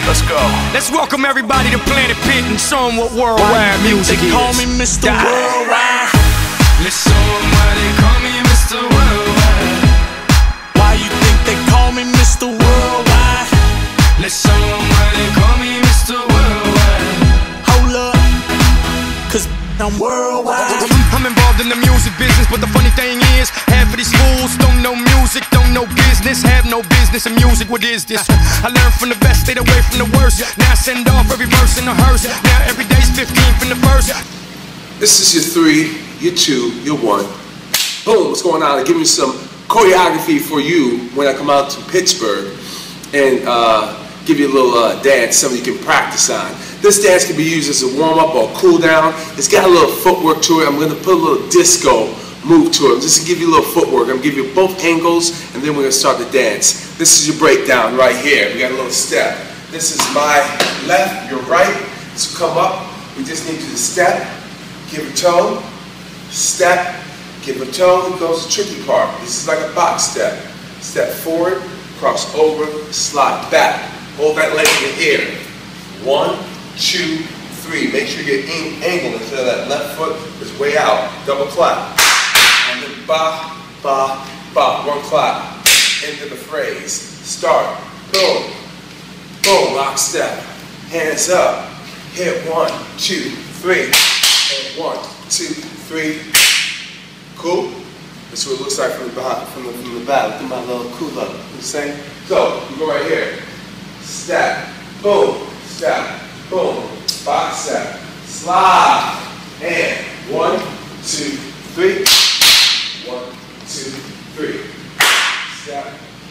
Let's go. Let's welcome everybody to Planet Pit and show them what worldwide music is. Call me Mr. Worldwide. Let's show them why they call me Mr. Worldwide. Why you think they call me Mr. Worldwide? Let's show them why they call me Mr. Worldwide. Hold up, cause I'm worldwide. I'm involved in the music business, but the funny thing is, half of these fools don't know music, don't know business, have no business in music. What is this? I learned from the best, stayed away from the worst. Now I send off every verse in a hearse. Now every day's 15 from the first. This is your 3, your 2, your 1. Boom, what's going on? I give you some choreography for you when I come out to Pittsburgh and give you a little dance, something you can practice on. This dance can be used as a warm-up or cool down. It's got a little footwork to it. I'm going to put a little disco move to it, just to give you a little footwork. I'm going to give you both angles, and then we're going to start the dance. This is your breakdown right here. We got a little step. This is my left, your right. So come up. We just need you to step, give a toe, step, give a toe. Here goes the tricky part. This is like a box step. Step forward, cross over, slide back. Hold that leg in the air. 1, 2, 3. Make sure your angle instead of that left foot is way out. Double clap. And then ba, ba, ba. 1 clap. Into the phrase. Start. Boom. Boom. Lock step. Hands up. Hit 1, 2, 3. And 1, 2, 3. Cool? That's what it looks like from the back. From the back. Look at my little cool up. You saying? So, you go right here. Step. Boom. Step. Boom. Box step. Slide. And 1, 2, 3. 1, 2, 3. Step.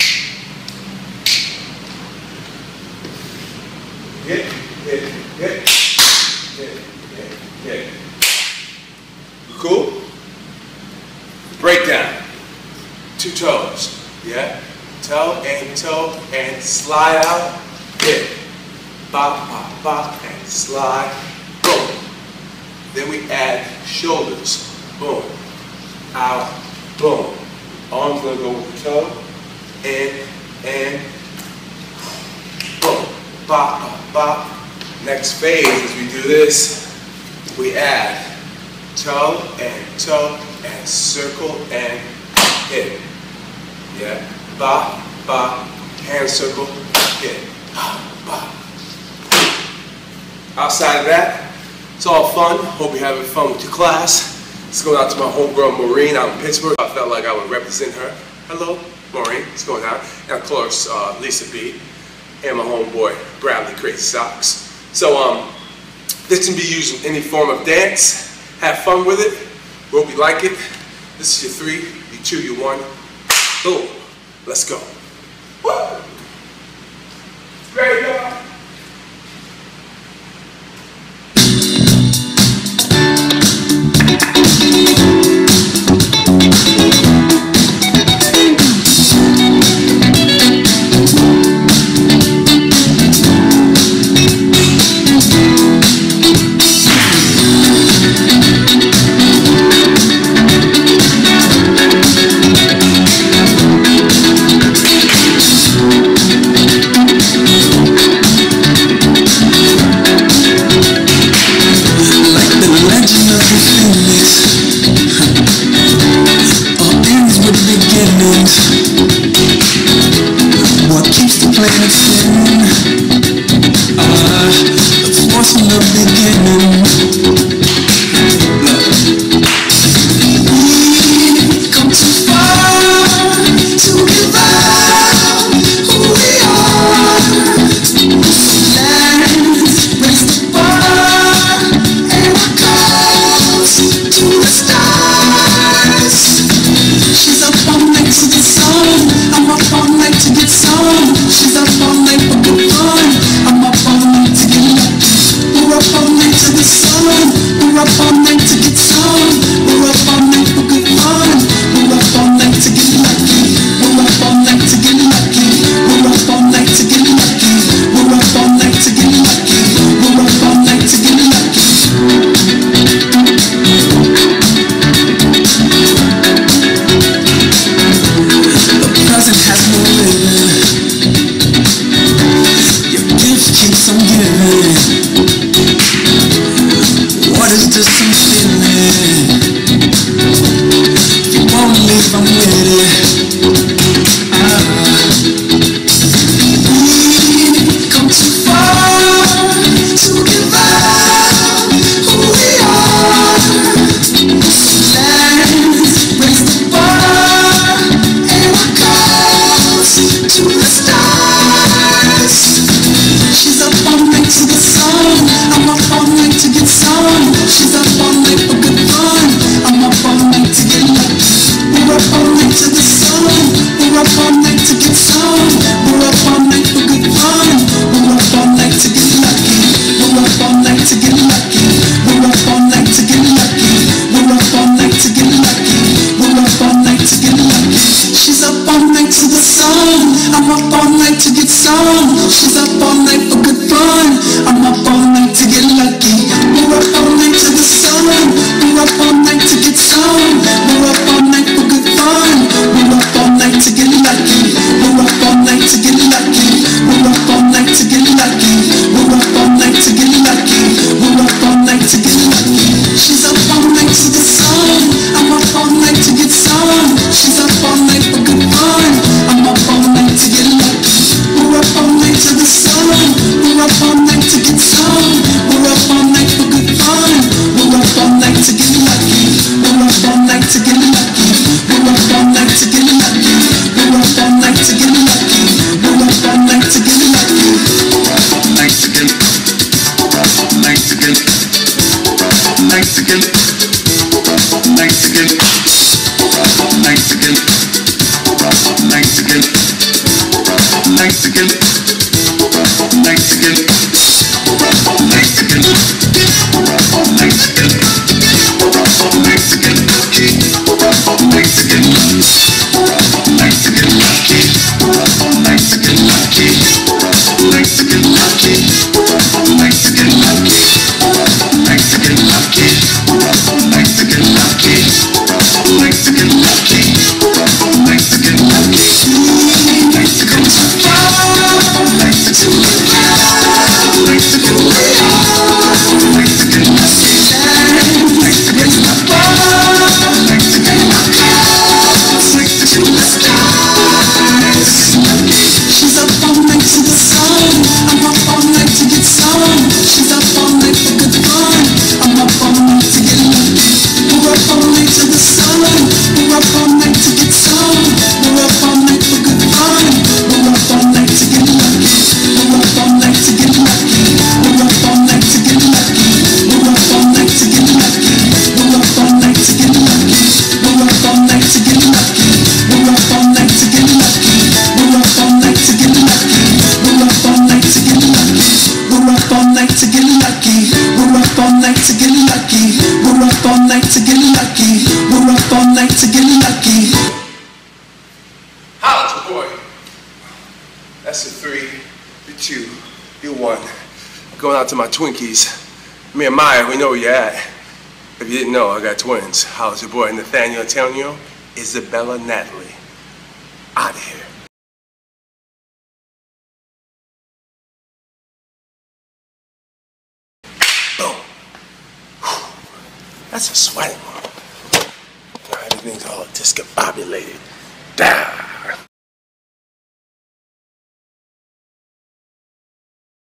Hit, hit, hit. Hit, hit, hit. Cool? Breakdown. 2 toes. Yeah? Toe and slide out. Hit. Bop, bop, bop, and slide. Boom. Then we add shoulders. Boom. Out. Boom. Arms gonna go with the toe. And boom. Bop, bop, bop. Next phase, as we do this, we add toe and circle and hit. Yeah. Bop, bop, hand circle, hit. Bop, bop. Outside of that, it's all fun. Hope you're having fun with your class. Let's go out to my homegirl Maureen out in Pittsburgh. I felt like I would represent her. Hello, Maureen. What's going on? And of course, Lisa B. And my homeboy Bradley Crazy Socks. So this can be used in any form of dance. Have fun with it. Hope you like it. This is your 3, your 2, your 1. Boom. Let's go. Woo! Great, y'all. What keeps the planet spinning? The force from the beginning. We've come too far to give up who we are. Let's raise the bar and our calls to the stars. She's up all night to the sun. I'm up all night to get some. She's up all night for good fun. I'm up all night to get lucky. We're up all night to the sun. this I'm giving? What is this I'm feeling? If you wanna leave, I'm with it. We've come too far to give up who we are. So let's raise the bar and our goals to the stars. She's up all night to the sun, I'm up all night to get some. She's up all night for good fun, I'm up all night to get lucky. We're up all night to the sun, we're up all night to get some. We're up all night for good fun, we're up all night to get lucky. We're up all night to get lucky. We're up all night to get lucky. We're up all night to get lucky. We're up all night to get lucky. She's up all night to the sun, I'm up all night to get some. She's up all night for good fun, I'm up all night to get lucky. We're up all night to the sun, we're up all night to get some. We're up all night for good fun, we're up all night to get lucky. We're up all night to get lucky. We're up all night to get lucky. We're up all night to get lucky. We're up all night to get lucky. She's up all night to the sun, I'm up all night to get some. She's up all night for good fun, I'm up all night to get lucky. We're up all night to the sun, we're up all night to get some. We're up all night for good fun, we're up all night to get lucky. We're up all night to get lucky. We're up all night to get lucky. We're up all night to get lucky. We're up all night to get lucky. Night to get, night to get, night to get, night to get, night to get, night to get, night to get, night to get, night to get, night to get, night to get, night to get, night to get lucky, night to get lucky, night to get lucky, night to get lucky, night to get lucky, night to get lucky, night to get lucky, night to get lucky, night to go too far, night to go too far, night to go way off, night to get lucky, night to get lucky, night to get lucky, night to get lucky, She's up all night to the sun, I'm up all night to get some. She's up all night for good fun, I'm up all night to get lucky. We're up all night to the sun, we're up all night to get some. We're up all night for good fun, we're up all night to get lucky. We're up all night to get lucky. We're up all night to get lucky. We're up all night to get lucky. We're up all night to get lucky. We're up all night to get lucky. We're up all night to get lucky. We're up all night to get lucky. We're up all night to get lucky. We're up all night to get lucky. We're up all night to get lucky. We're up all night to get lucky. We're up all night to get lucky. Holla, boy. That's a 3, you 2, you 1. Going out to my Twinkies. Me and Maya, we know where you're at. If you didn't know, I got twins. How's your boy Nathaniel Antonio? Isabella Natalie. Out of here. Boom. Whew. That's a sweaty one. Everything's all discombobulated. Down.